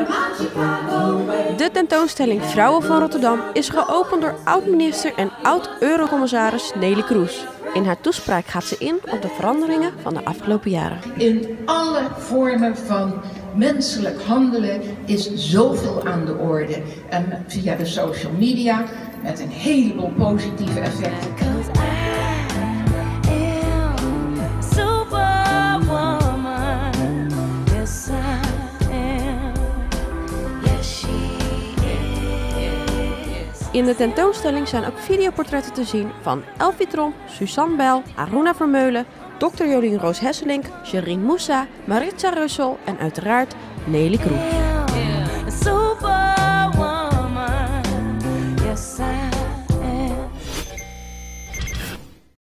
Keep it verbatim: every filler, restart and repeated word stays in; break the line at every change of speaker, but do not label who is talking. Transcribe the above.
De tentoonstelling Vrouwen van Rotterdam is geopend door oud-minister en oud-eurocommissaris Neelie Kroes. In haar toespraak gaat ze in op de veranderingen van de afgelopen jaren.
In alle vormen van menselijk handelen is zoveel aan de orde. En via de social media met een heleboel positieve effecten.
In de tentoonstelling zijn ook videoportretten te zien van Elfie Tromp, Suzanne Bijl, Aruna Vermeulen, dokter Jolien Roos Hesselink, Sherine Moussa, Maritza Russell en uiteraard Neelie Kroes.